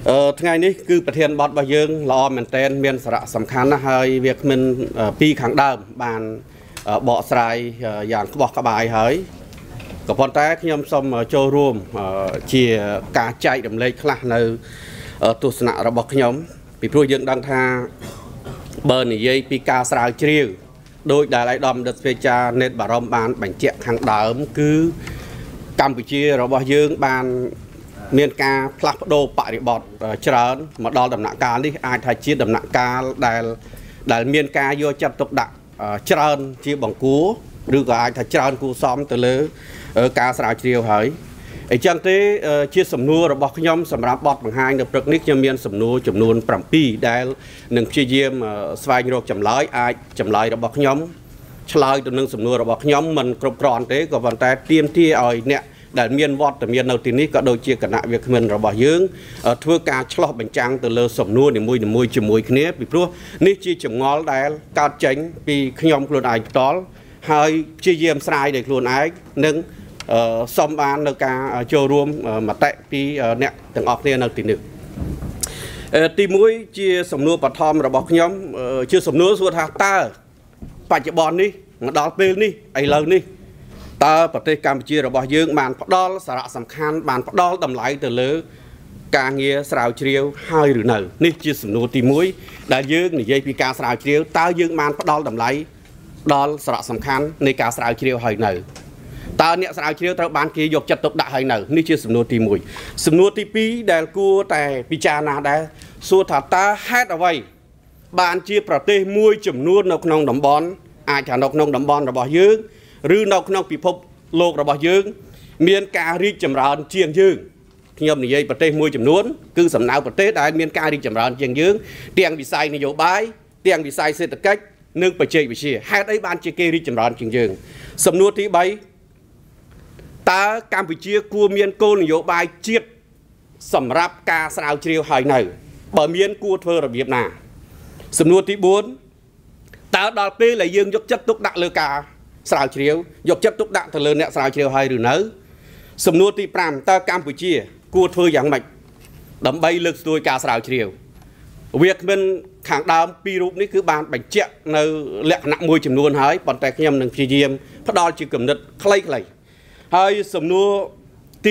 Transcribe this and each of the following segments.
ngày nay cứประเทศบอดบะយើងល្អមែនតែនមានសារៈសំខាន់ណាស់ហើយវាគ្មានពីខាងដើមបានបកស្រាយយ៉ាងក្បោះក្បាយហើយក៏ប៉ុន្តែខ្ញុំសូមចូលរួមជាការចែករំលែកខ្លះនៅទស្សនៈរបស់ខ្ញុំពីព្រោះយើងដឹងថាបើនិយាយពីការស្រាវជ្រាវដោយដែលឯកឧត្តមស្វេចានេតបារម្ភបានបញ្ជាក់ខាងដើមគឺកម្ពុជារបស់យើងបានមានការផ្លាស់ប្ដូរបរិបទច្រើនមកដល់ដំណាក់កាលនេះអាចថាជាដំណាក់កាលដែលមានការយកចិត្តទុកដាក់ច្រើនជាបង្គួរឬក៏អាចថាច្រើនគួរសមទៅលើការស្រាវជ្រាវហើយអញ្ចឹងទេជាសំណួររបស់ខ្ញុំសម្រាប់បទបង្ហាញនៅព្រឹកនេះខ្ញុំមានសំណួរចំនួន7ដែលនឹងព្យាយាមស្វែងរកចម្លើយអាចចម្លើយរបស់ខ្ញុំឆ្លើយទៅនឹងសំណួររបស់ខ្ញុំមិនគ្រប់គ្រាន់ទេក៏ប៉ុន្តែទាមទារឲ្យអ្នកដែលមានវត្តមាននៅទីនេះក៏ដូចជាគណៈវាគ្មិនរបស់យើងធ្វើការឆ្លោះបញ្ចាំងទៅលើសំណួរនីមួយៗជាមួយគ្នាពីព្រោះនេះជាចម្ងល់ដែលកើតចេញពីខ្ញុំខ្លួនឯងផ្ទាល់ហើយព្យាយាមស្រាយដោយខ្លួនឯងនិងសូមបាននៅការចូលរួមមតិពីអ្នកទាំងអស់គ្នានៅទីនេះទី1ជាសំណួរបឋមរបស់ខ្ញុំជាសំណួរសួរថាតើបច្ចុប្បន្ននេះមកដល់ពេលនេះឥឡូវនេះតើប្រទេសកម្ពុជារបស់យើងបានផ្ដល់សារៈសំខាន់បានផ្ដល់តម្លៃទៅលើការងារស្រាវជ្រាវហើយឬនៅនេះជាសំណួរទី1ដែលយើងនិយាយពីការស្រាវជ្រាវតើយើងបានផ្ដល់តម្លៃដល់សារៈសំខាន់នៃការស្រាវជ្រាវហើយនៅតើអ្នកស្រាវជ្រាវត្រូវបានគេយកចិត្តទុកដាក់ហើយនៅនេះជាសំណួរទី1សំណួរទី2ដែលគួរតែពិចារណាដែរសួរថាតើហេតុអ្វីបានជាប្រទេសមួយចំនួននៅក្នុងតំបន់អាចថានៅក្នុងតំបន់របស់យើងឬនៅក្នុងពិភពលោករបស់យើងមានការរីកចម្រើនជាងយើងខ្ញុំនិយាយប្រទេសមួយចំនួនគឺសំដៅប្រទេសដែលមានការរីកចម្រើនជាងយើងទាំងវិស័យនយោបាយទាំងវិស័យសេដ្ឋកិច្ចនិងបច្ចេកវិទ្យាហេតុអីបានជាគេរីកចម្រើនជាងយើងសំណួរទី3តើកម្ពុជាគួរមានគោលនយោបាយជាតិសម្រាប់ការស្រាវជ្រាវហើយនៅបើមានគួរធ្វើរបៀបណាសំណួរទី4តើដល់ពេលដែលយើងយកចិត្តទុកដាក់លើការស្រាវជ្រាវយកចិត្តទុកដាក់ទៅលើអ្នកស្រាវជ្រាវហើយឬនៅសំណួរទី5តើកម្ពុជាគួរធ្វើយ៉ាងម៉េចដើម្បីលើកស្ទួយការស្រាវជ្រាវវាគ្មិនខាងដើមពីររូបនេះគឺបានបញ្ជាក់នៅលក្ខណៈមួយចំនួនហើយប៉ុន្តែខ្ញុំនឹងព្យាយាមផ្ដល់ជាគំនិតខ្លីៗហើយសំណួរទី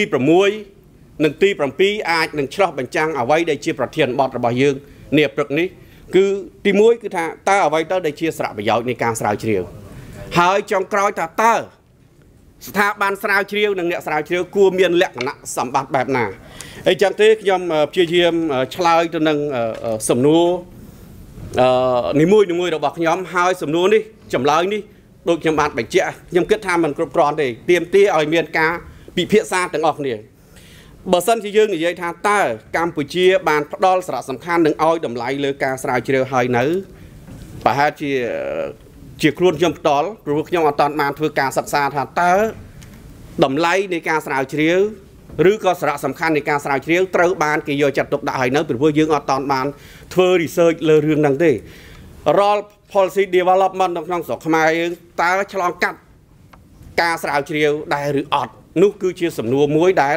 6និងទី7អាចនឹងឆ្លោះបញ្ចាំងអ្វីដែលជាប្រធានបទរបស់យើងនាព្រឹកនេះគឺទី1គឺថាតើអ្វីទៅដែលជាសារៈប្រយោជន៍នៃការស្រាវជ្រាវហើយចុងក្រោយថាតើស្ថាប័នស្រាវជ្រាវនិងអ្នកស្រាវជ្រាវគួរមានលក្ខណៈសម្បត្តិបែបណាអញ្ចឹងទេខ្ញុំព្យាយាមឆ្លើយទៅនឹងសំណួរនីមួយៗរបស់ខ្ញុំហើយសំណួរនេះចម្លើយនេះដូចខ្ញុំបានបញ្ជាក់ខ្ញុំគិតថាมันគ្រប់គ្រាន់ទេទាមទារឲ្យមានការពិភាក្សាទាំងអស់គ្នាបើសិនជាយើងនិយាយថាតើកម្ពុជាបានផ្ដល់សារៈសំខាន់និងឲ្យតម្លៃលើការស្រាវជ្រាវហើយនៅប្រហែលជាខ្លួនខ្ញុំផ្ទាល់ព្រោះខ្ញុំអត់តាន់បានធ្វើការសិក្សាថាតើតម្លៃនៃការស្រាវជ្រាវឬក៏សារៈសំខាន់នៃការស្រាវជ្រាវត្រូវបានគេយកចិត្តទុកដាក់ហើយនៅព្រោះយើងអត់តាន់បានធ្វើ research លើរឿងហ្នឹងទេរាល់ policy development នៅក្នុងស្រុកខ្មែរយើងតើឆ្លងកាត់ការស្រាវជ្រាវដែរឬអត់នោះគឺជាសំណួរមួយដែល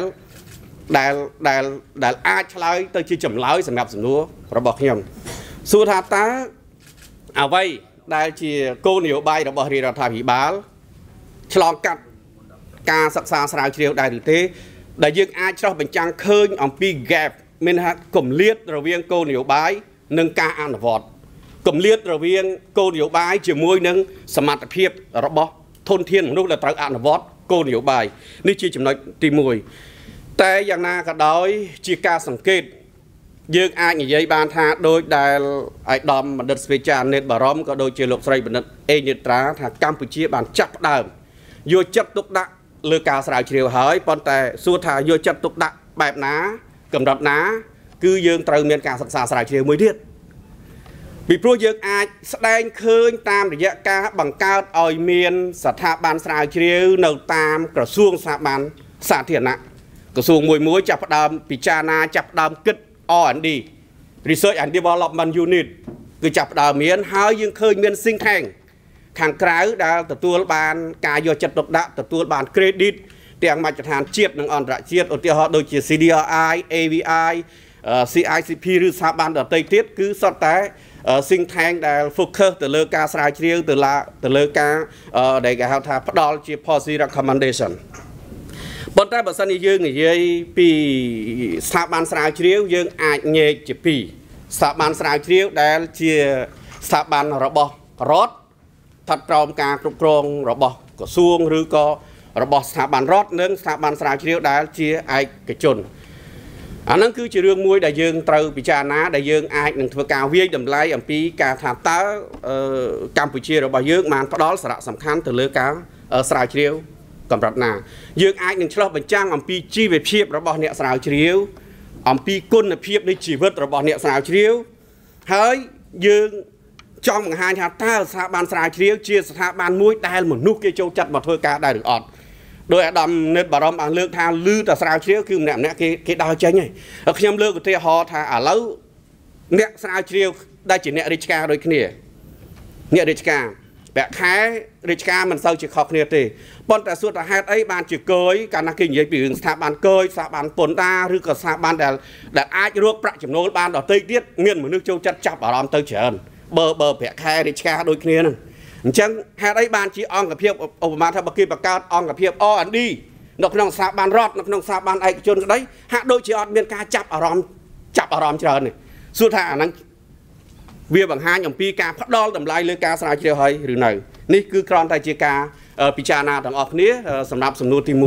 អាចឆ្លើយទៅជាចម្លើយសម្រាប់សំណួររបស់ខ្ញុំសួរថាតើអ្វីដែលជាគោលនយោបាយរបស់រាជរដ្ឋាភិបាលឆ្លងកាត់ការសិក្សាស្រាវជ្រាវដែរឬទេដែលយើងអាចឆ្លោះបញ្ចាំងឃើញអំពី gap មានថាគម្លាតរវាងគោលនយោបាយនិងការអនុវត្តគម្លាតរវាងគោលនយោបាយជាមួយនឹងសមត្ថភាពរបស់ធនធានមនុស្សដែលត្រូវអនុវត្តគោលនយោបាយនេះជាចំណុចទី1តែយ៉ាងណាក៏ដោយជាការសង្កេតយើងអាចនិយាយបានថាដោយដែលឯកឧត្តមបណ្ឌិតស្វេចានេតបារម្ភក៏ដូចជាលោកស្រីបណ្ឌិតអេញិត្រាថាកម្ពុជាបានចាប់ផ្ដើមយកចិត្តទុកដាក់លើការស្រាវជ្រាវហើយប៉ុន្តែសួរថាយកចិត្តទុកដាក់បែបណាកម្រិតណាគឺយើងត្រូវមានការសិក្សាស្រាវជ្រាវមួយទៀតពីព្រោះយើងអាចស្ដែងឃើញតាមរយៈការបង្កើតឲ្យមានស្ថាប័នស្រាវជ្រាវនៅតាមក្រសួងស្ថាប័នសាធារណៈក្រសួងមួយចាប់ផ្ដើមពិចារណាចាប់ផ្ដើមគិត R&D Research and Development Unit គឺចាប់ផ្ដើមមានហើយយើងឃើញមាន think tank ខាងក្រៅដែលទទួលបានការយកចិត្តទុកដាក់ទទួលបាន credit ទាំងមជ្ឈដ្ឋានជាតិនិងអន្តរជាតិឧទាហរណ៍ដូចជា CDRI AVI CICP ឬស្ថាប័នដទៃទៀតគឺសុទ្ធតែ think tank ដែល focus ទៅលើការស្រាវជ្រាវទៅលើការដែលគេហៅថាផ្ដល់ជា policy recommendation ប៉ុន្តែបើសិនជាយើងនិយាយពីស្ថាប័នស្រាវជ្រាវយើងអាចញែកជាពីរស្ថាប័នស្រាវជ្រាវដែលជាស្ថាប័នរបស់រដ្ឋស្ថិតក្រោមការគ្រប់គ្រងរបស់ក្រសួងឬក៏របស់ស្ថាប័នរដ្ឋនិងស្ថាប័នស្រាវជ្រាវដែលជាឯកជនអាហ្នឹងគឺជារឿងមួយដែលយើងត្រូវពិចារណាដែលយើងអាចនឹងធ្វើការវាយតម្លៃអំពីការថាតើកម្ពុជារបស់យើងបានផ្ដល់សារៈសំខាន់ទៅលើការស្រាវជ្រាវកម្រិតណាយើងអាចនឹងឆ្លោះបញ្ចាំងអំពីជីវភាពរបស់អ្នកស្រាវជ្រាវអំពីគុណភាពនៃជីវិតរបស់អ្នកស្រាវជ្រាវហើយយើងចង់បង្ហាញថាតើស្ថាប័នស្រាវជ្រាវជាស្ថាប័នមួយដែលមនុស្សគេចូលចិត្តមកធ្វើការដែរឬអត់ដោយអាដាមនិតបារម្ភបានលើកថាលឺតែស្រាវជ្រាវគឺម្នាក់គេដើរចេញហើយខ្ញុំលើកឧទាហរណ៍ថាឥឡូវអ្នកស្រាវជ្រាវដែលជាអ្នករាជការដូចគ្នាអ្នករាជការប្រាក់ខែរាជការមិនសូវជាខុសគ្នាទេប៉ុន្តែសួរថាហេតុអីបានជាគយកាលណាគេនិយាយពីរឿងស្ថាប័នគយស្ថាប័នពន្ធដារឬក៏ស្ថាប័នដែលអាចរកប្រាក់ចំណូលបានដទៃទៀតមានមនុស្សចូលចិត្តចាប់អារម្មណ៍ទៅច្រើនបើប្រាក់ខែរាជការដូចគ្នាហ្នឹងអញ្ចឹងហេតុអីបានជាអង្គភាពឧបមាថាបើគេបង្កើតអង្គភាព R&D នៅក្នុងស្ថាប័នរដ្ឋនៅក្នុងស្ថាប័នឯកជនក្តីហាក់ដូចជាអត់មានការចាប់អារម្មណ៍ច្រើនទេសួរថាអាហ្នឹងវាបង្ហាញអំពីការផ្ដល់តម្លៃលើការស្រាវជ្រាវហើយឬនៅនេះគឺគ្រាន់តែជាការពិចារណាទាំងអស់គ្នាសម្រាប់សំណួរទី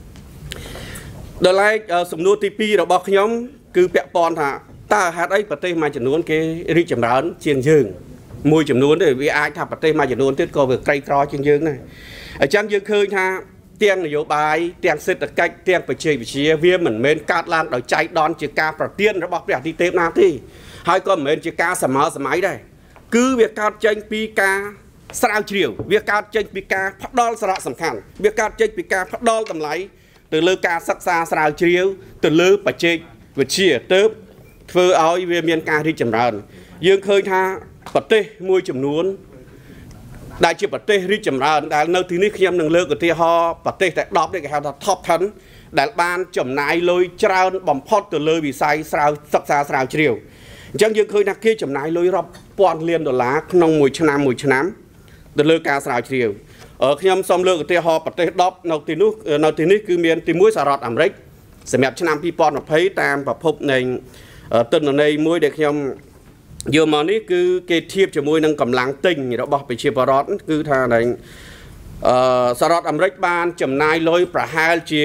1ដល់ឡែកសំណួរទី2របស់ខ្ញុំគឺពាក់ព័ន្ធថាតើហេតុអីប្រទេសមួយចំនួនគេរីកចម្រើនជាងយើងមួយចំនួនទេវាអាចថាប្រទេសមួយចំនួនទៀតក៏វាក្រីក្រជាងយើងដែរអញ្ចឹងយើងឃើញថាទាំងនយោបាយទាំងសេដ្ឋកិច្ចទាំងបច្ចេកវិទ្យាវាមិនមែនកើតឡើងដោយចៃដន្យជាការប្រទានរបស់ព្រះអាទិទេពណាទេហើយក៏មិនមែនជាការសម័យដែរគឺវាកើតចេញពីការស្រាវជ្រាវវាកើតចេញពីការផ្ដល់សារៈសំខាន់វាកើតចេញពីការផ្ដល់តម្លៃទៅលើការសិក្សាស្រាវជ្រាវទៅលើបច្ចេកវិទ្យាទើបធ្វើឲ្យវាមានការរីកចម្រើនយើងឃើញថាប្រទេសមួយចំនួនដែលជាប្រទេសរីកចម្រើនដែលនៅទីនេះខ្ញុំនឹងលើកឧទាហរណ៍ប្រទេសតែ10នេះគេហៅថា Top 10 ដែលបានចំណាយលុយច្រើនបំផុតទៅលើវិស័យសិក្សាស្រាវជ្រាវអញ្ចឹងយើងឃើញថាគេចំណាយលុយរាប់ពាន់លានដុល្លារក្នុងមួយឆ្នាំទៅលើការស្រាវជ្រាវខ្ញុំសូមលើកឧទាហរណ៍ប្រទេស10នៅទីនេះគឺមានទី1សហរដ្ឋអាមេរិកសម្រាប់ឆ្នាំ2020តាមប្រភពនៃទិន្នន័យមួយដែលខ្ញុំយកមកនេះគឺគេធៀបជាមួយនឹងកម្លាំងទិញរបស់ប្រជាពលរដ្ឋគឺថាសហរដ្ឋអាមេរិកបានចំណាយលុយប្រហែលជា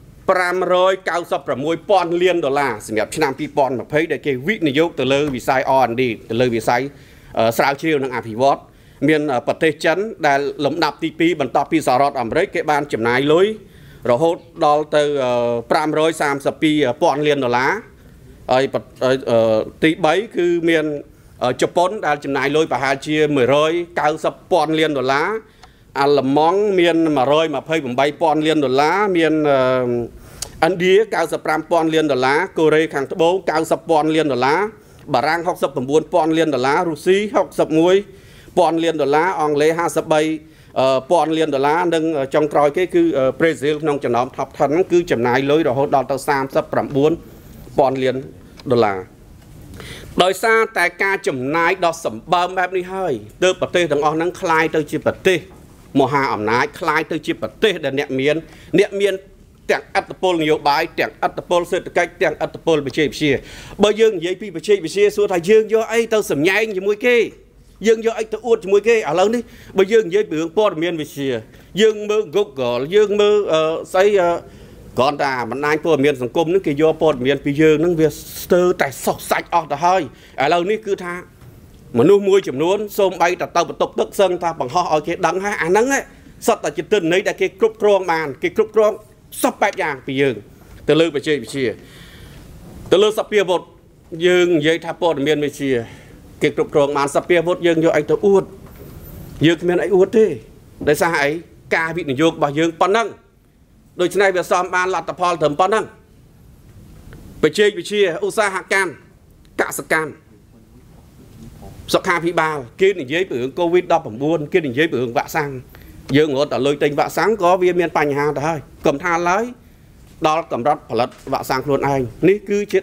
596,000 លានដុល្លារសម្រាប់ឆ្នាំ2020ដែលគេវិនិយោគទៅលើវិស័យ R&D ទៅលើវិស័យស្រាវជ្រាវនិងអភិវឌ្ឍមានប្រទេសចិនដែលលំដាប់ទី2បន្ទាប់ពីសហរដ្ឋអាមេរិកគេបានចំណាយលុយរហូតដល់ទៅ532,000 លានដុល្លារហើយទី3គឺមានជប៉ុនដែលចំណាយលុយប្រហែលជា190,000 លានដុល្លារអាល្លឺម៉ង់មាន128,000 លានដុល្លារមានឥណ្ឌា95,000 លានដុល្លារកូរ៉េខាងត្បូង90,000 លានដុល្លារបារាំង69,000 លានដុល្លាររុស្ស៊ី61,000 លានដុល្លារអង់គ្លេស53,000 លានដុល្លារនិងចុងក្រោយគេគឺប្រេស៊ីលក្នុងចំណោម Top 10 ហ្នឹងគឺចំណាយលុយរហូតដល់ទៅ39,000 លានដុល្លារដោយសារតែការចំណាយដ៏សម្បើមបែបនេះហើយទើបប្រទេសទាំងអស់ហ្នឹងคล้ายទៅជាប្រទេសមហាអំណាចคล้ายទៅជាប្រទេសដែលអ្នកមានទាំងអត្តពលនយោបាយទាំងអត្តពលសេដ្ឋកិច្ចទាំងអត្តពលបច្ចេកវិទ្យាបើយើងនិយាយពីបច្ចេកវិទ្យាសួរថាយើងយកអីទៅសម្ញែងជាមួយគេយើងយកអីទៅអួតជាមួយគេឥឡូវនេះបើយើងនិយាយពីរឿងព័ត៌មានវិទ្យាយើងមើល Google យើងមើលស្អីគ្រាន់តែបណ្ដាញព័ត៌មានសង្គមហ្នឹងគេយកព័ត៌មានពីយើងហ្នឹងវាស្ទើរតែសុសសាច់អស់ទៅហើយឥឡូវនេះគឺថាមនុស្សមួយចំនួនសូមបីតែទៅបន្ទប់ទឹកសឹងថាបង្ហោះឲ្យគេដឹងហើយអាហ្នឹងសុទ្ធតែជាទិន្នន័យដែលគេគ្រប់គ្រងបានគេគ្រប់គ្រងសពបែបយ៉ាងពីយើងទៅលើបច្ចេកវិទ្យាទៅលើសព្វាវុធយើងនិយាយថាព័ត៌មានវិទ្យាគេគ្រប់គ្រងបានសព្វាវុធយើងយកអីទៅអួតយើងគ្មានអីអួតទេដោយសារអីការវិនិយោគរបស់យើងប៉ុណ្ណឹងដូច្នេះវាសមបានលទ្ធផលត្រឹមប៉ុណ្ណឹងបច្ចេកវិទ្យាឧស្សាហកម្មកសិកម្មសុខាភិបាលគេនិយាយពីរឿង COVID-19 គេនិយាយពីរឿងវ៉ាក់សាំងយើងរត់តែលុយទិញវ៉ាក់សាំងក៏វាមានបញ្ហាទៅហើយកុំថាឡើយដល់កម្រិតផលិតវ៉ាក់សាំងខ្លួនឯងនេះគឺជា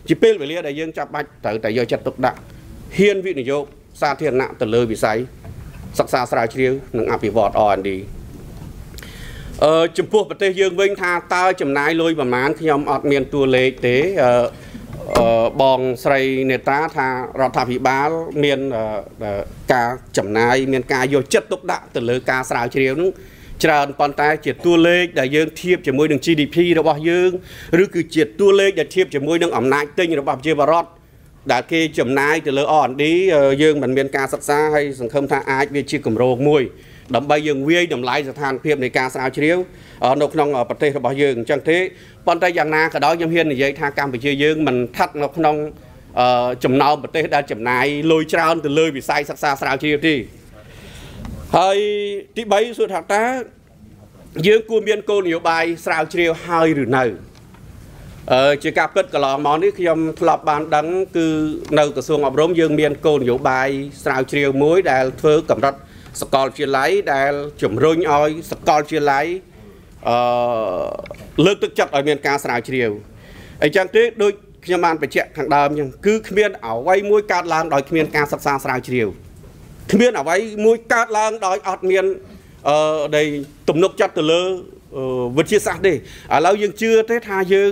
chỉ bên về lia đại dương chập bạch tới tại giờ chặt tục đặng hiên vị này vô xa thiên nặng từ lời bị say sắc xa xa chiếu nâng áp bị vọt on đi chấm phu bát tê dương vinh tha ta chấm nái lôi và mán khi ông ọt miền tua lệ tế bong say nề tá tha rọt thả bị bá miền ca chấm nái miền ca vô chất tục đặng từ lời ca xa chiếu nung tràn bàn tay chỉ tua lệ đại dương thiệp chỉ môi đường GDP đó bao dương rồi cứ chỉ tua lệ để thiệp chỉ môi đường ẩm nái tinh rồi bao nhiêu và rót đã kê chấm nái từ lời on đi dương mình miền ca sắc xa hay sừng không tha ai về chi cầm rô mùi đầm bay dương vi đầm lái than phiệpในការស្រាវជ្រាវនៅក្នុងប្រទេសរបស់យើងអញ្ចឹងទេប៉ុន្តែយ៉ាងណាក៏ដោយខ្ញុំហ៊ាននិយាយថាកម្ពុជាយើងមិនថាត់នៅក្នុងចំណោមប្រទេសដែលចំណាយលុយច្រើនទៅលើវិស័យសិក្សាស្រាវជ្រាវទេហើយទី3សួរថាតើយើងគួរមានគោលនយោបាយស្រាវជ្រាវហើយឬនៅជាការពិតកន្លងមកនេះខ្ញុំធ្លាប់បានដឹងគឺនៅក្រសួងអប់រំយើងមានគោលនយោបាយស្រាវជ្រាវមួយដែលធ្វើកម្រិតសកលវិទ្យាល័យដែលជំរុញឲ្យសកលវិទ្យាល័យលើកទឹកចិត្តឲ្យមានការស្រាវជ្រាវអញ្ចឹងទេដូចខ្ញុំបានបញ្ជាក់ខាងដើមអញ្ចឹងគឺគ្មានអ្វីមួយកើតឡើងដោយគ្មានការសិក្សាស្រាវជ្រាវគ្មានអ្វីមួយកើតឡើងដោយអត់មានដែលទំនុកចិត្តទៅលើវិទ្យាសាស្ត្រទេឥឡូវយើងជឿទេថាយើង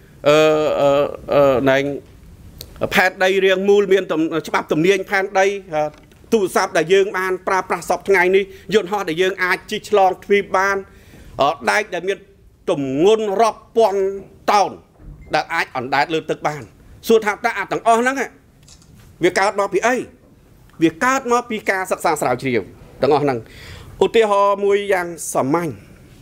ណែផែនដីរៀងមូលមានច្បាប់ទំនាញផែនដីទូរស័ព្ទដែលយើងបានប្រើប្រាស់សពថ្ងៃនេះយន្តហោះដែលយើងអាចជិះឆ្លងទ្វីបបានដែកដែលមានទម្ងន់រាប់ពាន់តោនដែលអាចអណ្ដែតលើទឹកបានសួរថាតើអាទាំងអស់ហ្នឹងវាកើតមកពីអីវាកើតមកពីការសិក្សាស្រាវជ្រាវទាំងអស់ហ្នឹងឧទាហរណ៍មួយយ៉ាងសាមញ្ញ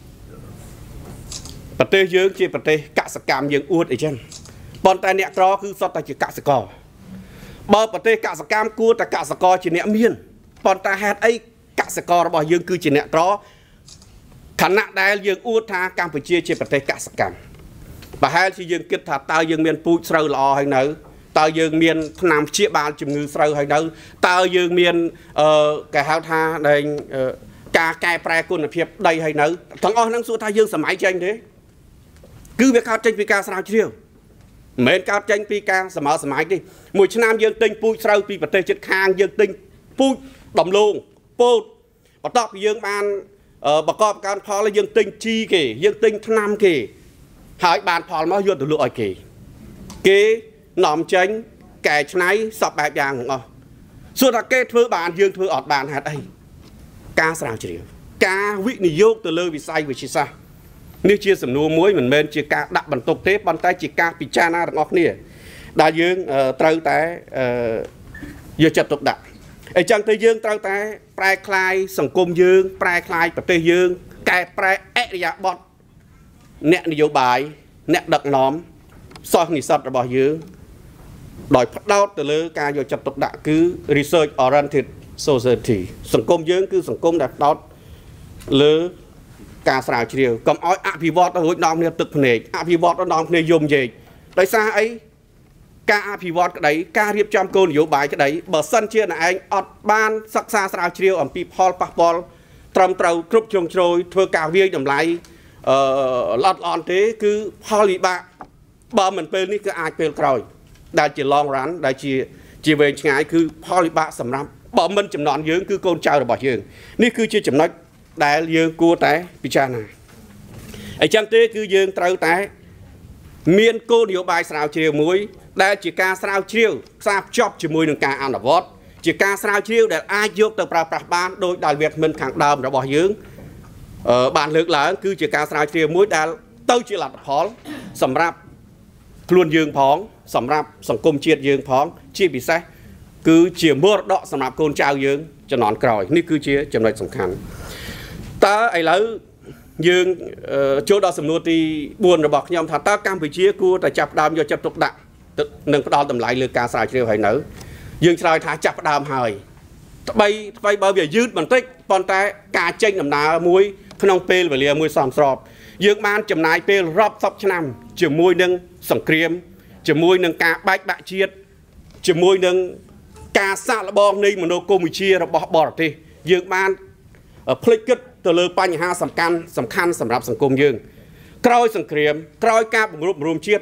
ប្រទេសយើងជាប្រទេសកសិកម្មយើងអួតអីចឹងប៉ុន្តែអ្នកក្រគឺសុទ្ធតែជាកសិករបើប្រទេសកសិកម្មគួរតែកសិករជាអ្នកមានប៉ុន្តែហេតុអីកសិកររបស់យើងគឺជាអ្នកក្រខណៈដែលយើងអួតថាកម្ពុជាជាប្រទេសកសិកម្មប្រហែលជាយើងគិតថាតើយើងមានពូជស្រូវល្អហើយនៅតើយើងមានថ្នាំព្យាបាលជំងឺស្រូវហើយនៅតើយើងមានគេហៅថាការកែប្រែគុណភាពដីហើយនៅទាំងអស់ហ្នឹងសួរថាយើងសម័យចេញទេគឺវាកើតចេញពីការស្រាវជ្រាវមិនមែនកើតចេញពីការសម័យទេមួយឆ្នាំយើងទិញពូជស្រូវពីប្រទេសជិតខាងយើងទិញពូជដំឡូងពោតបន្ទាប់ពីយើងបានប្រកបការផលយើងទិញជីគេយើងទិញថ្នាំគេហើយបានផលមកយកទៅលក់ឲ្យគេនាំចេញកែច្នៃសពបែបយ៉ាងទាំងអស់សួរថាគេធ្វើបានយើងធ្វើអត់បានហេតុអីការស្រាវជ្រាវការវិនិយោគទៅលើវិស័យវិទ្យាសាស្ត្រនេះជាសំណួរមួយមិនមែនជាការដាក់បន្ទុកទេប៉ុន្តែជាការពិចារណារបស់គ្នាដែលយើងត្រូវតែយកចិត្តទុកដាក់អញ្ចឹងទៅយើងត្រូវតែប្រែក្លាយសង្គមយើងប្រែក្លាយប្រទេសយើងកែប្រែអរិយាប័ត្រអ្នកនយោបាយអ្នកដឹកនាំសិស្សនិស្សិតរបស់យើងដោយផ្ដោតទៅលើការយកចិត្តទុកដាក់គឺ research oriented society សង្គមយើងគឺសង្គមដែលផ្ដោតលើការស្រាវជ្រាវកុំឲ្យអភិវឌ្ឍទៅរួចនាំគ្នាទឹកភ្នែកអភិវឌ្ឍទៅនាំគ្នាយំយេកដោយសារអីការអភិវឌ្ឍក្តីការរៀបចំគោលនយោបាយក្តីបើសិនជាអ្នកឯងអត់បានសិក្សាស្រាវជ្រាវអំពីផលប៉ះពាល់ត្រឹមត្រូវគ្រប់ជ្រុងជ្រោយធ្វើការវាយតម្លៃល្អិតល្អន់ទេគឺផលវិបាកបើមិនពេលនេះគឺអាចពេលក្រោយដែលជា long run ដែលជាវែងឆ្ងាយគឺផលវិបាកសម្រាប់បើមិនចំនួនយើងគឺកូនចៅរបស់យើងនេះគឺជាចំណុចដែលយើងគួរតែពិចារណាអញ្ចឹងទេគឺយើងត្រូវតែមានគោលនយោបាយស្រាវជ្រាវមួយដែលជាការស្រាវជ្រាវផ្សារភ្ជាប់ជាមួយនឹងការអនុវត្តជាការស្រាវជ្រាវដែលអាចយកទៅប្រើប្រាស់បានដោយដែលវាគ្មិនខាងដើមរបស់យើងបានលើកឡើងគឺជាការស្រាវជ្រាវមួយដែលទៅជាលទ្ធផលសម្រាប់ខ្លួនយើងផងសម្រាប់សង្គមជាតិយើងផងជាពិសេសគឺជាមរតកសម្រាប់កូនចៅយើងជំនាន់ក្រោយនេះគឺជាចំណុចសំខាន់តើឥឡូវយើងចូលដល់សំណួរទី4របស់ខ្ញុំថាតើកម្ពុជាគួរតែចាប់ផ្ដើមយកចិត្តទុកដាក់និងផ្ដល់តម្លៃលើការស្រាវជ្រាវហើយនៅយើងឆ្លើយថាចាប់ផ្ដើមហើយថ្មីបើវាយឺតបន្តិចប៉ុន្តែការចេញដំណើរមួយក្នុងពេលវេលាមួយសមស្របយើងបានចំណាយពេលរាប់សិបឆ្នាំជាមួយនឹងសង្គ្រាមជាមួយនឹងការបែកបាក់ជាតិជាមួយនឹងការសាកល្បងនៃមនោគមវិជ្ជារបស់បរទេសយើងបានភ្លេចគិតទៅលើបញ្ហាសំខាន់សម្រាប់សង្គមយើងក្រោយសង្គ្រាមក្រោយការបង្រួបបង្រួមជាតិ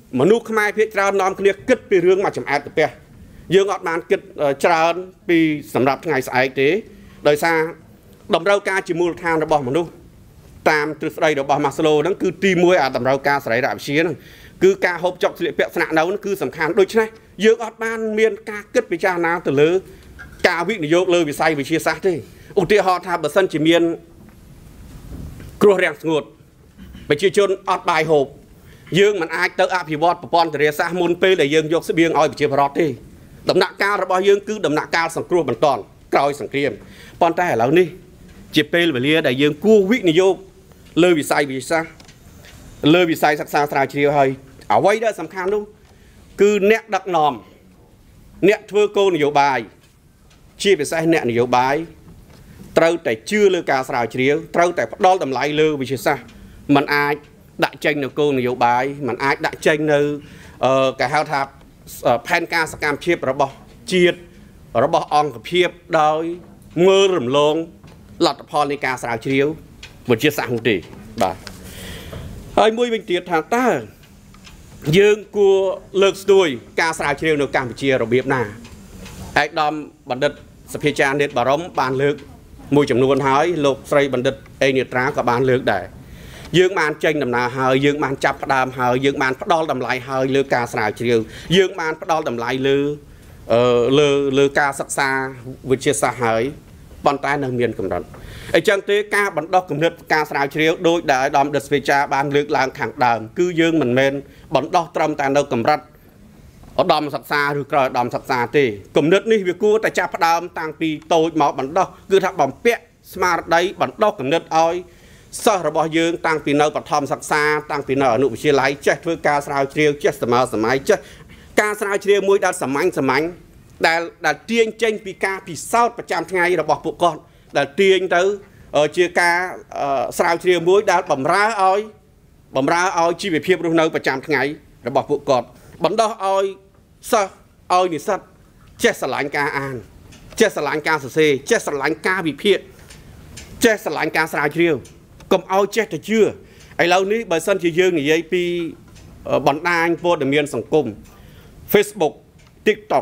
មនុស្សខ្មែរភាគច្រើននាំគ្នាគិតពីរឿងមកចំអែតទៅផ្ទះយើងអត់បានគិតច្រើនពីសម្រាប់ថ្ងៃស្អែកទេដោយសារតម្រូវការជាមូលដ្ឋានរបស់មនុស្សតាមទ្រឹស្ដីរបស់ Maslow ហ្នឹងគឺទី1អាតម្រូវការសរីរវិទ្យាហ្នឹងគឺការហូបចុកស្លៀកពាក់ស្នាក់នៅគឺសំខាន់ដូច្នេះយើងអត់បានមានការគិតពិចារណាទៅលើការវិនិយោគលើវិស័យវិទ្យាសាស្ត្រទេឧទាហរណ៍ថាបើសិនជាមានគ្រោះរាំងស្ងួតប្រជាជនអត់បាយហូបយើងមិនអាចទៅអភិវឌ្ឍប្រព័ន្ធធារាសាស្ត្រមុនពេលដែលយើងយកស្បៀងឲ្យប្រជាពលរដ្ឋទេដំណាក់កាលរបស់យើងគឺដំណាក់កាលសង្គ្រោះបន្ទាន់ក្រោយសង្គ្រាមប៉ុន្តែឥឡូវនេះជាពេលវេលាដែលយើងគួរវិនិយោគលើវិស័យវិទ្យាសាស្ត្រលើវិស័យសិក្សាស្រាវជ្រាវហើយអ្វីដែលសំខាន់នោះគឺអ្នកដឹកនាំអ្នកធ្វើគោលនយោបាយជាពិសេសអ្នកនយោបាយត្រូវតែជឿលើការស្រាវជ្រាវត្រូវតែផ្ដល់តម្លៃលើវិទ្យាសាស្ត្រมันអាចដាក់ចេញនៅគោលនយោបាយมันអាចដាក់ចេញនៅគេហៅថាផែនការសកម្មភាពរបស់ជាតិរបស់អង្គភាពដោយមើលរំលងលទ្ធផលនៃការស្រាវជ្រាវវិទ្យាសាស្ត្រនោះទេបាទហើយមួយវិញទៀតថាតើយើងគួរលើកស្ទួយការស្រាវជ្រាវនៅកម្ពុជារបៀបណាឯកឧត្តមបណ្ឌិតសភាចារនេតបារម្ភបានលើកមួយចំនួនហើយលោកស្រីបណ្ឌិតអេនេត្រាក៏បានលើកដែរយើងបានចេញដំណើរហើយយើងបានចាប់ផ្ដើមហើយយើងបានផ្ដល់តម្លៃហើយលើការស្រាវជ្រាវយើងបានផ្ដល់តម្លៃលើការសិក្សាវិទ្យាសាស្ត្រហើយប៉ុន្តែនៅមានកម្រិតអញ្ចឹងទេការបណ្ដោះគំនិតការស្រាវជ្រាវដោយដែលអាដាមដិតស្វេចាបានលើកឡើងខាងដើមគឺយើងមិនមែនបណ្ដោះត្រឹមតែនៅកម្រិតឧត្តមសិក្សាឬក្រោយឧត្តមសិក្សាទេគំនិតនេះវាគួរតែចាប់ផ្ដើមតាំងពីតូចមកបណ្ដោះគឺថាបំពាក់ស្មារតីបណ្ដោះគំនិតឲ្យសិស្សរបស់យើងតាំងពីនៅបឋមសិក្សាតាំងពីនៅអនុវិទ្យាល័យចេះធ្វើការស្រាវជ្រាវចេះសម័យចេះការស្រាវជ្រាវមួយដែលសាមញ្ញដែលទាញចេញពីការពិសោធន៍ប្រចាំថ្ងៃរបស់ពួកគាត់ដែលទាញទៅជាការស្រាវជ្រាវមួយដែលបំរើឲ្យជីវភាពរស់នៅប្រចាំថ្ងៃរបស់ពួកគាត់បណ្ដោះឲ្យសិស្សឲ្យនិស្សិតចេះស្រឡាញ់ការអានចេះស្រឡាញ់ការសរសេរចេះស្រឡាញ់ការវិភាគចេះស្រឡាញ់ការស្រាវជ្រាវកុំឲ្យចេះតែជឿឥឡូវនេះបើសិនជាយើងនិយាយពីបណ្ដាញព័ត៌មានសង្គម Facebook TikTok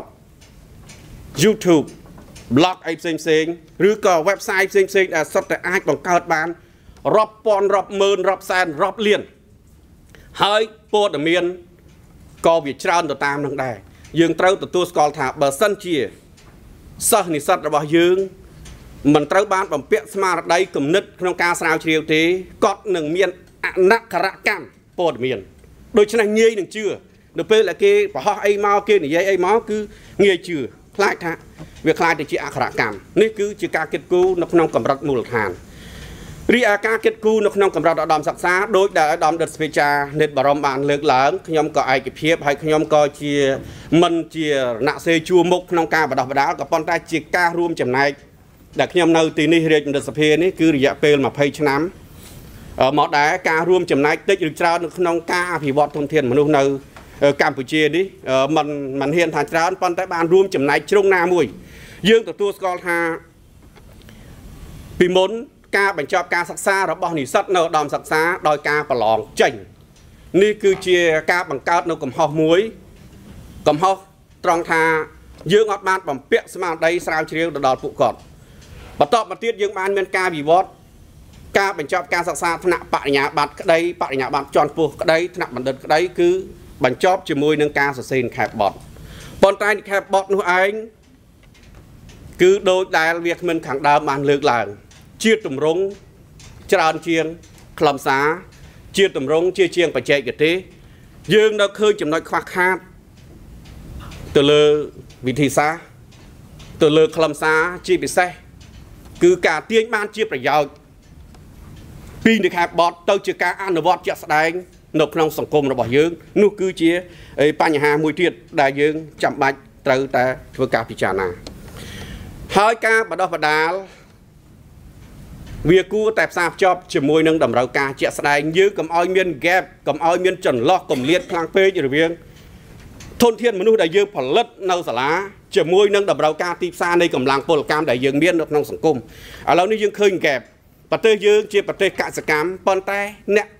YouTube blog អីផ្សេងឬក៏ website ផ្សេងដែលសុទ្ធតែអាចបង្កើតបានរាប់ពាន់រាប់ម៉ឺនរាប់សែនរាប់លានហើយព័ត៌មានក៏វាច្រើនទៅតាមនឹងដែរយើងត្រូវទទួលស្គាល់ថាបើសិនជាសិស្សនិស្សិតរបស់យើងមិនត្រូវបានបំពាក់ស្មារតីគំនិតក្នុងការស្រាវជ្រាវទេគាត់នឹងមានអនក្ខរកម្មព័ត៌មានដូច្នេះងាយនឹងជឿនៅពេលដែលគេបរោះអីមកគេនិយាយអីមកគឺងាយជឿខ្លាចថាវាខ្លាចទៅជាអក្ខរកម្មនេះគឺជាការគិតគូរនៅក្នុងកម្រិតមូលដ្ឋានរីឯការគិតគូរនៅក្នុងកម្រិតឧត្តមសិក្សាដោយដែលឧត្តមដិតស្វេចានេតបារម្ភបានលើកឡើងខ្ញុំក៏ឯកភាពហើយខ្ញុំក៏ជាមិនជារណសេរីជួរមុខក្នុងការបណ្ដោះបណ្ដាលក៏ប៉ុន្តែជាការរួមចំណែកដែលខ្ញុំនៅទីនេះរាជបណ្ឌិតសភានេះគឺរយៈពេល20ឆ្នាំមកដែរការរួមចំណែកតិចឬច្រើននៅក្នុងការអភិវឌ្ឍធនធានមនុស្សនៅកម្ពុជានេះមិនហ៊ានថាច្រើនប៉ុន្តែបានរួមចំណែកជ្រុងណាមួយយើងទទួលស្គាល់ថាពីមុនការបញ្ចប់ការសិក្សារបស់និស្សិតនៅឧត្តមសិក្សាដោយការប្រឡងចេញនេះគឺជាការបង្កើតនៅកំហុសមួយកំហុសត្រង់ថាយើងអត់បានបំពាក់ស្មារតីស្រាវជ្រាវទៅដល់ពួកគាត់បន្តមកទៀតយើងបានមានការវិវត្តការបញ្ចប់ការសិក្សាថ្នាក់បរិញ្ញាបត្រក្តីបរិញ្ញាបត្រជាន់ខ្ពស់ក្តីថ្នាក់បណ្ឌិតក្តីគឺបញ្ចប់ជាមួយនឹងការសរសេរខេបបទប៉ុន្តែខេបបទនោះឯងគឺដូចដែលវាគ្មិនខាងដើមបានលើកឡើងជាទម្រង់ច្រើនជាងខ្លឹមសារជាទម្រង់ជាងបច្ចេកទេសយើងនៅឃើញចំណុចខ្វះខាតទៅលើវិធីសាស្ត្រទៅលើខ្លឹមសារជាពិសេសគឺការទាញបានជាប្រយោជន៍ពីនៃខេបបទទៅជាការអនុវត្តជាក់ស្ដែងនៅក្នុងសង្គមរបស់យើងនោះគឺជាបញ្ហាមួយទៀតដែលយើងចាំបាច់ត្រូវតែធ្វើការពិចារណាហើយការបណ្ដោះបណ្ដាលវាគួរតែផ្សារភ្ជាប់ជាមួយនឹងតម្រូវការជាក់ស្ដែងយើងកុំឲ្យមាន gap កុំឲ្យមានចន្លោះគម្លាតខ្លាំងពេករវាងធនធានមនុស្សដែលយើងផលិតនៅសាលាជាមួយនឹងតម្រូវការទីផ្សារនៃកម្លាំងពលកម្មដែលយើងមាននៅក្នុងសង្គមឥឡូវនេះយើងឃើញ gap ប្រទេសយើងជាប្រទេសកសិកម្មប៉ុន្តែអ្នក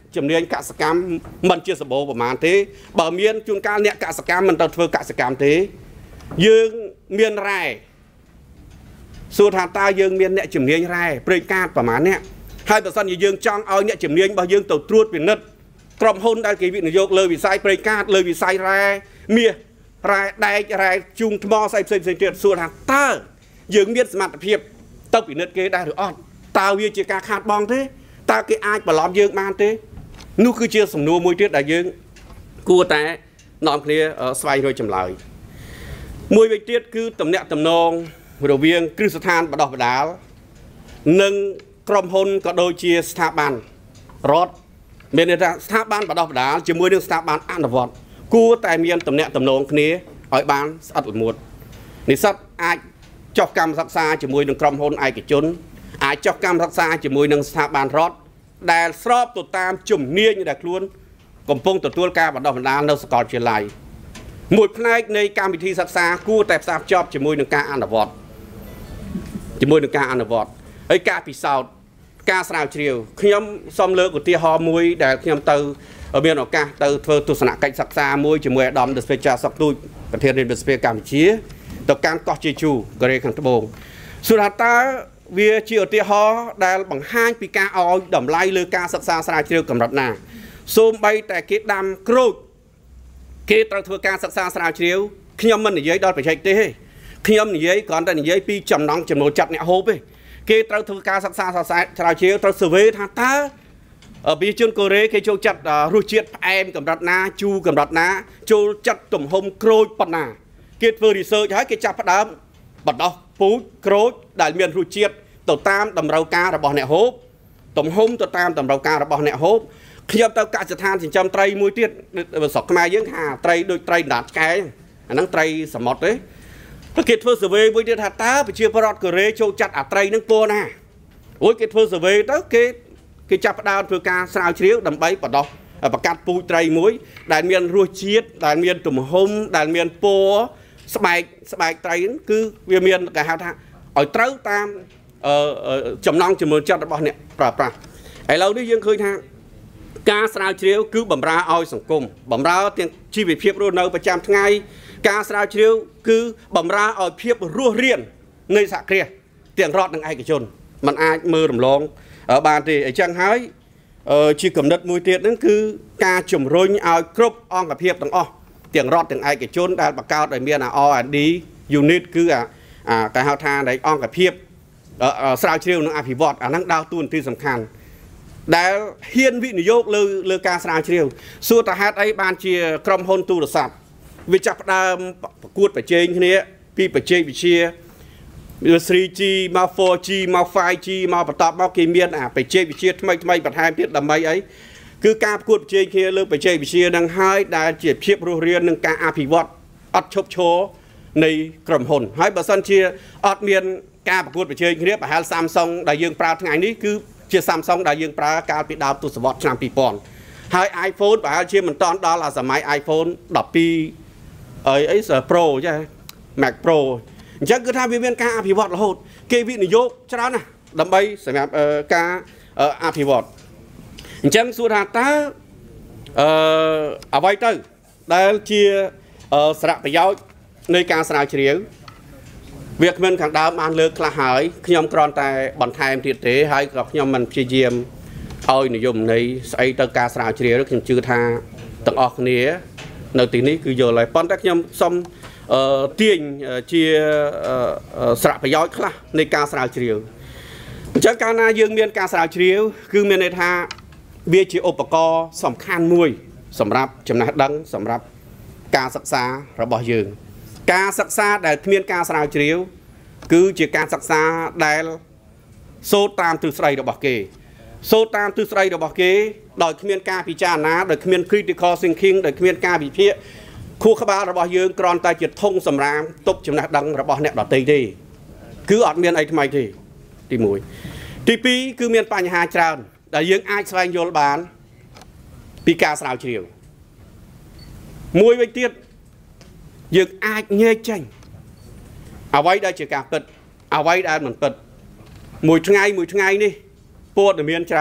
ជំនាញកសកម្មមិនជាសម្បូរប្រមាណទេបើមានជួនកាលអ្នកកសកម្មមិនទៅធ្វើកសកម្មទេយើងមានរ៉ែសួរថាតើយើងមានអ្នកជំនាញរ៉ែប្រេងកាតប្រមាណអ្នកហើយបើសិនជាយើងចង់ឲ្យអ្នកជំនាញរបស់យើងទៅត្រួតពិនិត្យក្រុមហ៊ុនដែលគេវិនិយោគលើវិស័យប្រេងកាតលើវិស័យរ៉ែមាសរ៉ែដែករ៉ែជូងថ្មផ្សេងទៀតសួរថាតើយើងមានសមត្ថភាពទៅពិនិត្យគេដែរឬអត់តើវាជាការខាតបង់ទេតើគេអាចបន្លំយើងបានទេនោះគឺជាសំណួរមួយទៀតដែលយើងគួរតែនាំគ្នាស្វែងរកចម្លើយមួយវិញទៀតគឺតំណែងតំណងរវាងគ្រឹះស្ថានបណ្ដុះបណ្ដាលនិងក្រុមហ៊ុនក៏ដូចជាស្ថាប័នរដ្ឋមានន័យថាស្ថាប័នបណ្ដុះបណ្ដាលជាមួយនឹងស្ថាប័នអនុវត្តគួរតែមានតំណែងតំណងគ្នាឲ្យបានស្អិតល្មួតនិស្សិតអាចចុះកម្មសិក្សាជាមួយនឹងក្រុមហ៊ុនឯកជនអាចចុះកម្មសិក្សាជាមួយនឹងស្ថាប័នរដ្ឋដែលស្របទៅតាមជំនាញដែលខ្លួនកំពុងទទួលការបណ្ដុះបណ្ដាលនៅសាកលវិទ្យាល័យមួយផ្នែកនៃកម្មវិធីសិក្សាគួរតែផ្សារភ្ជាប់ជាមួយនឹងការអនុវត្តហើយការពិសោធន៍ការស្រាវជ្រាវខ្ញុំសូមលើកឧទាហរណ៍មួយដែលខ្ញុំទៅមានឱកាសទៅធ្វើទស្សនកិច្ចសិក្សាមួយជាមួយអាដាមដេស្ពេចាសុកទូចប្រធានរាជវិទ្យាកម្ពុជាទៅកាន់កោះជេជូកូរ៉េខាងត្បូងសុរតើវាជាឧទាហរណ៍ដែលបង្ហាញពីការឲ្យតម្លៃលើការសិក្សាស្រាវជ្រាវកម្រិតណាសូម្បីតែគេដាំក្រូចគេត្រូវធ្វើការសិក្សាស្រាវជ្រាវខ្ញុំមិននិយាយដល់បច្ចេកទេសទេខ្ញុំនិយាយគ្រាន់តែនិយាយពីចំណង់ចំណូលចិត្តអ្នកហូបទេគេត្រូវធ្វើការសិក្សាស្រាវជ្រាវត្រូវ survey ថាតើប្រជាជនកូរ៉េគេចូលចិត្តរសជាតិផ្អែមកម្រិតណាជូរកម្រិតណាចូលចិត្តទំហំក្រូចប៉ុណ្ណាគេធ្វើ research ហើយគេចាប់ផ្ដើមបណ្ដោះពូជក្រូចដែលមានរសជាតិទៅតាមតម្រូវការរបស់អ្នកហូបទំហំទៅតាមតម្រូវការរបស់អ្នកហូបខ្ញុំទៅកសិដ្ឋានចិញ្ចឹមត្រីមួយទៀតស្រុកខ្មែរយើងថាត្រីដូចត្រីដាតឆ្កែអាហ្នឹងត្រីសមុទ្រទេគេធ្វើ survey មួយទៀតថាតើប្រជាពលរដ្ឋកូរ៉េចូលចិត្តអាត្រីហ្នឹងពណ៌ណាអូយគេធ្វើ survey ទៅគេចាប់ផ្ដើមធ្វើការស្រាវជ្រាវដើម្បីបដោះប្រកាសពូជត្រីមួយដែលមានរសជាតិដែលមានទំហំដែលមានពណ៌ស្បែកត្រីគឺវាមានគេហៅថាឲ្យត្រូវតាមចំណង់ចំណូលចិត្តរបស់អ្នកប្រើប្រាស់ឥឡូវនេះយើងឃើញថាការស្រាវជ្រាវគឺបម្រើឲ្យសង្គមបម្រើទាំងជីវភាពរស់នៅប្រចាំថ្ងៃការស្រាវជ្រាវគឺបម្រើឲ្យភាពរស់រាននៃសហគ្រាសទាំងរដ្ឋនិងឯកជនมันអាចមើលរំលងបានទេអញ្ចឹងហើយជាគំនិតមួយទៀតហ្នឹងគឺការជំរុញឲ្យគ្រប់អង្គភាពទាំងអស់ទាំងរដ្ឋទាំងឯកជនដែលបង្កើតឲ្យមាន R&D unit គឺគេហៅថានៃអង្គភាពស្រាវជ្រាវនិងអភិវឌ្ឍអាហ្នឹងដើរតួនាទីសំខាន់ដែលហ៊ានវិនិយោគលើការស្រាវជ្រាវសួរតើហេតុអីបានជាក្រុមហ៊ុនទូរស័ព្ទវាចាប់ផ្ដើមប្រកួតប្រជែងគ្នាពីបច្ចេកវិទ្យា 3G មក 4G មក 5G មកបន្តមកគេមានបច្ចេកវិទ្យាថ្មីបន្ថែមទៀតដើម្បីអីគឺការប្រកួតប្រជែងគ្នាលើបច្ចេកវិទ្យានឹងហើយដែលជាភាពរស់រាននឹងការអភិវឌ្ឍអត់ឈប់ឈរនៃក្រុមហ៊ុនហើយបើសិនជាអត់មានការប្រកួតប្រជែងគ្នាប្រហែល Samsung ដែលយើងប្រើថ្ងៃនេះគឺជា Samsung ដែលយើងប្រើកាលពីដើមទសវត្សរ៍ឆ្នាំ 2000 ហើយ iPhone ប្រហែលជាមិនតាន់ដល់សម័យ iPhone 12 អី Pro ចា Mac Pro អញ្ចឹងគឺថាវាមានការអភិវឌ្ឍរហូតគេវិនិយោគច្រើនណាស់ដើម្បីសម្រាប់ការអភិវឌ្ឍអញ្ចឹងសួរថាតើអ្វីទៅដែលជាសារៈប្រយោជន៍នៃការស្រាវជ្រាវវាគ្មិនខាងដើមបានលើកខ្លះហើយខ្ញុំគ្រាន់តែបន្ថែមទៀតទេហើយក៏ខ្ញុំមិនព្យាយាមឲ្យនិយមន័យស្អីទៅការស្រាវជ្រាវខ្ញុំជឿថាទាំងអស់គ្នានៅទីនេះគឺយល់ហើយប៉ុន្តែខ្ញុំសូមទាញជាសារៈប្រយោជន៍ខ្លះនៃការស្រាវជ្រាវអញ្ចឹងកាលណាយើងមានការស្រាវជ្រាវគឺមានន័យថាវាជាឧបករណ៍សំខាន់មួយសម្រាប់ចំណេះដឹងសម្រាប់ការសិក្សារបស់យើងការសិក្សាដែលគ្មានការស្រាវជ្រាវគឺជាការសិក្សាដែលសូត្រតាមទ្រឹស្ដីរបស់គេសូត្រតាមទ្រឹស្ដីរបស់គេដោយគ្មានការពិចារណាដោយគ្មាន critical thinking ដោយគ្មានការវិភាគខួរក្បាលរបស់យើងគ្រាន់តែជាធុងសម្រាមទុកចំណេះដឹងរបស់អ្នកដទៃទេគឺអត់មានអីថ្មីទេទី1ទី2គឺមានបញ្ហាច្រើនដែលយើងអាចស្វែងយល់បានពីការស្រាវជ្រាវមួយវិញទៀតយើងអាចញែកចេញអ្វីដែលជាការពិតអ្វីដែលមិនពិតមួយថ្ងៃនេះព័ត៌មានច្រើនណាស់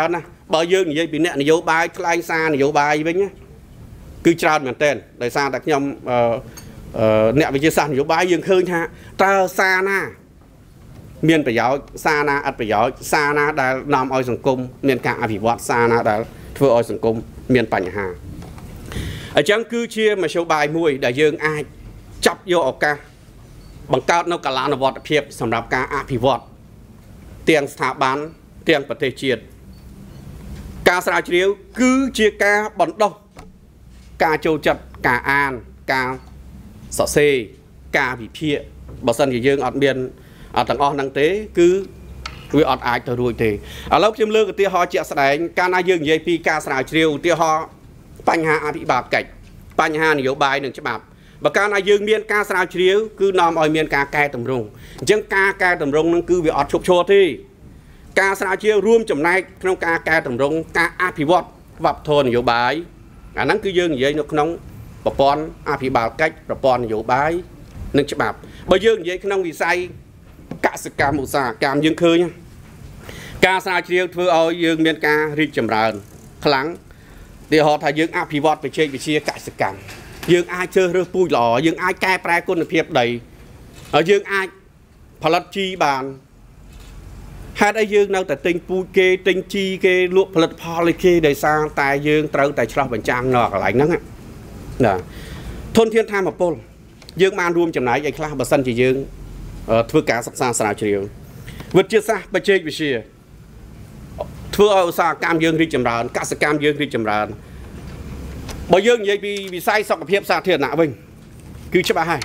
បើយើងនិយាយពីអ្នកនយោបាយខ្លែងសារនយោបាយវិញគឺច្រើនមែនទែនដោយសារតែខ្ញុំអ្នកវិទ្យាសាស្ត្រនយោបាយយើងឃើញថាតើសារណាមានប្រយោជន៍សារណាអត់ប្រយោជន៍សារណាដែលនាំឲ្យសង្គមមានការអភិវឌ្ឍសារណាដែលធ្វើឲ្យសង្គមមានបញ្ហាអញ្ចឹងគឺជាមធ្យោបាយមួយដែលយើងអាចចាប់យកឱកាសបង្កើតនៅកលានុវត្តភាពសម្រាប់ការអភិវឌ្ឍទាំងស្ថាប័នទាំងប្រទេសជាតិការស្រាវជ្រាវគឺជាការបណ្ដុះការចូលចិត្តការអានការសរសេរការវិភាគបើសិនជាយើងអត់មានទាំងអស់ហ្នឹងទេគឺវាអត់អាចទៅរួចទេឥឡូវខ្ញុំលើកឧទាហរណ៍ជាក់ស្ដែងកាលណាយើងនិយាយពីការស្រាវជ្រាវឧទាហរណ៍បញ្ហាអភិបាលកិច្ចបញ្ហានយោបាយនិងច្បាប់បើកាលណាយើងមានការស្រាវជ្រាវគឺនាំឲ្យមានការកែតម្រង់អញ្ចឹងការកែតម្រង់ហ្នឹងគឺវាអត់ឈប់ឈរទេការស្រាវជ្រាវរួមចំណែកក្នុងការកែតម្រង់ការអភិវឌ្ឍវប្បធម៌នយោបាយអាហ្នឹងគឺយើងនិយាយនៅក្នុងប្រព័ន្ធអភិបាលកិច្ចប្រព័ន្ធនយោបាយនិងច្បាប់បើយើងនិយាយក្នុងវិស័យកសិកម្មឧស្សាហកម្មយើងឃើញការស្រាវជ្រាវធ្វើឲ្យយើងមានការរីកចម្រើនខ្លាំងទីហោថាយើងអភិវឌ្ឍបច្ចេកវិទ្យាកសិកម្មយើងអាចជ្រើសរើសពូជល្អយើងអាចកែប្រែគុណភាពដីហើយយើងអាចផលិតជីបានហេតុអីយើងនៅតែទិញពូជគេទិញជីគេលក់ផលិតផលគេដោយសារតែយើងត្រូវតែឆ្លោះបញ្ចាំងនៅកន្លែងហ្នឹងណាធនធានធម្មពលយើងបានរួមចំណែកឲ្យខ្លះបើសិនជាយើងធ្វើការសិក្សាស្រាវជ្រាវវិទ្យាសាស្ត្របច្ចេកវិទ្យាធ្វើឲ្យឧស្សាហកម្មយើងរីកចម្រើនកសិកម្មយើងរីកចម្រើនបើយើងនិយាយពីវិស័យសុខភាពសាធារណៈវិញគឺច្បាស់ហើយ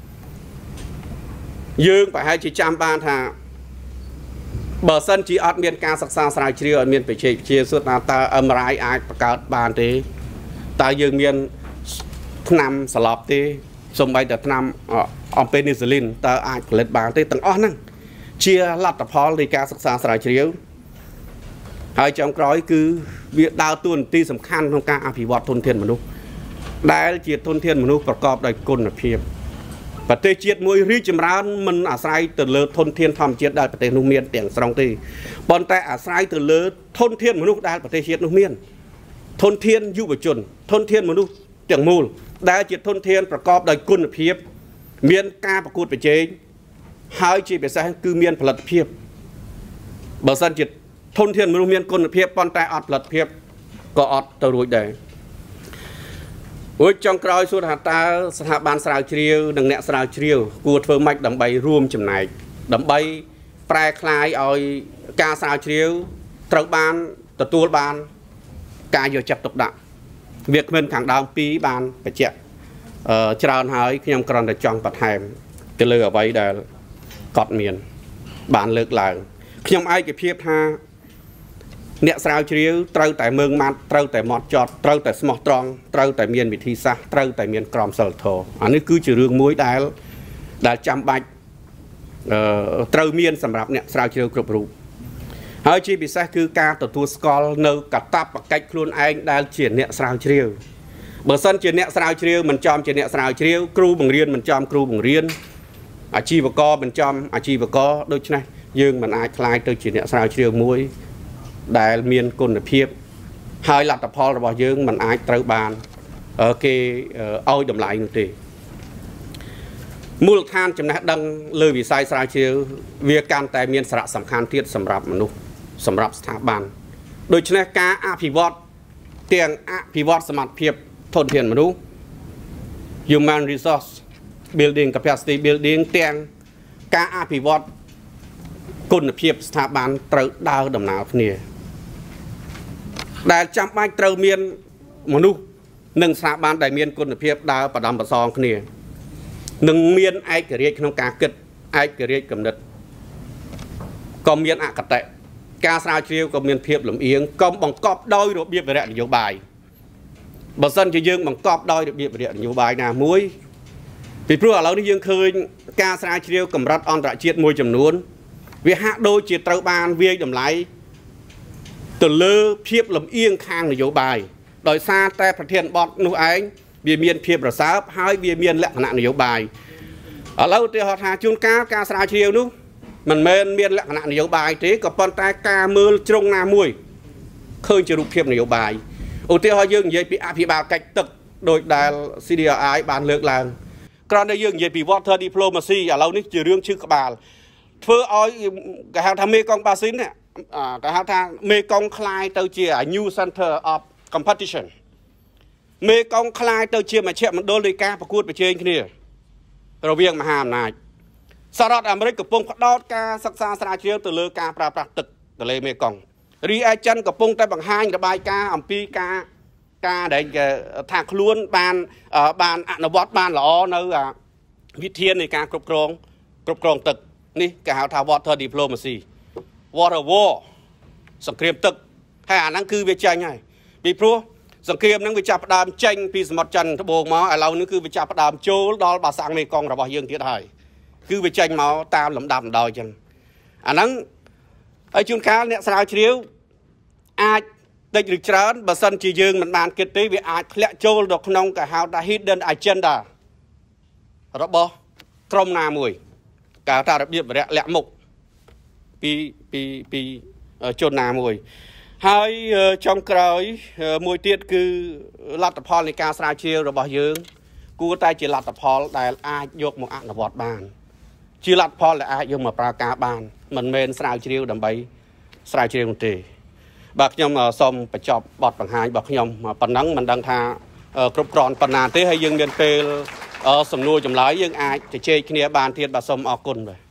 យើងប្រហែលជាចាំបានថាបើសិនជាអត់មានការសិក្សាស្រាវជ្រាវអត់មានបច្ចេកវិទ្យាសួរថាតើ MRI អាចបង្កើតបានទេតើយើងមានថ្នាំសន្លប់ទេសូម្បីតែថ្នាំអំពេនីស៊ីលីនតើអាចផលិតបានទេទាំងអស់ហ្នឹងជាលទ្ធផលនៃការសិក្សាស្រាវជ្រាវហើយចុងក្រោយគឺវាដើរតួនាទីសំខាន់ក្នុងការអភិវឌ្ឍធនធានមនុស្សដែលជាធនធានមនុស្សប្រកបដោយគុណភាពប្រទេសជាតិមួយរីកចម្រើនមិនអាស្រ័យទៅលើធនធានធម្មជាតិដែលប្រទេសនោះមានទាំងស្រុងទេប៉ុន្តែអាស្រ័យទៅលើធនធានមនុស្សដែលប្រទេសជាតិនោះមានធនធានយុវជនធនធានមនុស្សទាំងមូលដែលជាធនធានប្រកបដោយគុណភាពមានការប្រកួតប្រជែងហើយជាពិសេសគឺមានផលិតភាពបើសិនជាធនធានមនុស្សមានគុណភាពប៉ុន្តែអត់ផលិតភាពក៏អត់ទៅរួចដែរចុងក្រោយសួរថាតើស្ថាប័នស្រាវជ្រាវនិងអ្នកស្រាវជ្រាវគួរធ្វើម៉េចដើម្បីរួមចំណែកដើម្បីប្រែក្លាយឲ្យការស្រាវជ្រាវត្រូវបានទទួលបានការយកចិត្តទុកដាក់វាគ្មិនខាងដើមពីរបានបញ្ជាក់ច្រើនហើយខ្ញុំគ្រាន់តែចង់បន្ថែមទៅលើអ្វីដែលគាត់មានបានលើកឡើងខ្ញុំឯកភាពថាអ្នកស្រាវជ្រាវត្រូវតែមើងម៉ាត់ត្រូវតែម៉ត់ចត់ត្រូវតែស្មោះត្រង់ត្រូវតែមានវិធីសាស្ត្រត្រូវតែមានក្រមសីលធម៌អានេះគឺជារឿងមួយដែលចាំបាច់ត្រូវមានសម្រាប់អ្នកស្រាវជ្រាវគ្រប់រូបហើយជាពិសេសគឺការទទួលស្គាល់នៅកាតព្វកិច្ចខ្លួនឯងដែលជាអ្នកស្រាវជ្រាវបើសិនជាអ្នកស្រាវជ្រាវមិនចំជាអ្នកស្រាវជ្រាវគ្រូបង្រៀនមិនចំគ្រូបង្រៀនអាជីវករមិនចំអាជីវករដូច្នេះយើងមិនអាចខ្លាយទៅជាអ្នកស្រាវជ្រាវមួយដែលមានគុណភាពហើយលទ្ធផលរបស់យើងមិនអាចត្រូវបានគេឲ្យតម្លៃនោះទេមូលដ្ឋានចំណេះដឹងលើវិស័យស្រាវជ្រាវវាកាន់តែមានសារៈសំខាន់ទៀតសម្រាប់មនុស្សសម្រាប់ស្ថាប័នដូច្នេះការអភិវឌ្ឍទាំងអភិវឌ្ឍសមត្ថភាពធនធានមនុស្ស human resource building capacity building ទាំងការអភិវឌ្ឍគុណភាពស្ថាប័នត្រូវដើរដំណើរគ្នាដែលចាំបាច់ត្រូវមានមនុស្សនិងស្ថាប័នដែលមានគុណភាពដើរបដំប្រសងគ្នានឹងមានឯករាជ្យក្នុងការគិតឯករាជ្យគំនិតក៏មានអកតៈការស្រាវជ្រាវក៏មានភាពលំអៀងកុំបង្កប់ដោយរបៀបវរៈនយោបាយបើសិនជាយើងបង្កប់ដោយរបៀបវរៈនយោបាយណាមួយពីព្រោះឥឡូវនេះយើងឃើញការស្រាវជ្រាវកម្រិតអន្តរជាតិមួយចំនួនវាហាក់ដូចជាត្រូវបានវាយតម្លៃទៅលើភាពលំអៀងខាងនយោបាយដោយសារតែប្រធានបទនោះឯងវាមានភាពរសើបហើយវាមានលក្ខណៈនយោបាយឥឡូវឧទាហរណ៍ថាជួនកាលការស្រាវជ្រាវនោះមិនមែនមានលក្ខណៈនយោបាយទេក៏ប៉ុន្តែការមើលជ្រុងណាមួយឃើញជារូបភាពនយោបាយឧទាហរណ៍យើងនិយាយពីអភិបាលកិច្ចទឹកដោយដែល CDRI បានលើកឡើងគ្រាន់តែយើងនិយាយពី water diplomacy ឥឡូវនេះជារឿងឈឺក្បាលធ្វើឲ្យគេហៅថាមេកុងបាស៊ីនគេហៅថាមេកុងคลายទៅជា new center of competition មេកុងคลายទៅជាមជ្ឈមណ្ឌលនៃការប្រកួតប្រជែងគ្នារវាងមហាអំណាចសហរដ្ឋអាមេរិកកំពុងផ្ដោតការសិក្សាស្រាវជ្រាវទៅលើការប្រើប្រាស់ទឹកទន្លេមេគង្គរីឯចិនកំពុងតែបង្ហាញរបាយការណ៍អំពីការដែលថាខ្លួនបានអនុវត្តបានល្អនៅវិធាននៃការគ្រប់គ្រងទឹកនេះគេហៅថា water diplomacy water war សង្គ្រាមទឹកហើយអាហ្នឹងគឺវាចាញ់ហើយពីព្រោះសង្គ្រាមហ្នឹងវាចាប់ផ្ដើមចេញពីសមុទ្រចិនត្បូងមកឥឡូវនេះគឺវាចាប់ផ្ដើមចូលដល់បាសាំងមេគង្គរបស់យើងទៀតហើយគឺវាចេញមកតាមលំដាប់លំដោយអញ្ចឹងអាហ្នឹងហើយជួនកាលអ្នកស្រាវជ្រាវអាចតិចឬច្រើនបើសិនជាយើងមិនបានគិតទេវាអាចធ្លាក់ចូលទៅក្នុងគេហៅថា hidden agenda របស់ក្រុមណាមួយគេហៅថារបៀបលាក់មុខពីជនណាមួយហើយចុងក្រោយមួយទៀតគឺលទ្ធផលនៃការស្រាវជ្រាវរបស់យើងគួរតែជាលទ្ធផលដែលអាចយកមកអនុវត្តបានជាលទ្ធផលដែលអាចយកមកប្រើការបានមិនមែនស្រាវជ្រាវដើម្បីស្រាវជ្រាវនោះទេបាទខ្ញុំសូមបញ្ចប់បទបង្ហាញរបស់ខ្ញុំប៉ុណ្ណឹងមិនដឹងថាគ្រប់គ្រាន់ប៉ុណ្ណាទេហើយយើងមានពេលសំណួរចម្លើយយើងអាចជជែកគ្នាបានទៀតបាទសូមអរគុណបាទ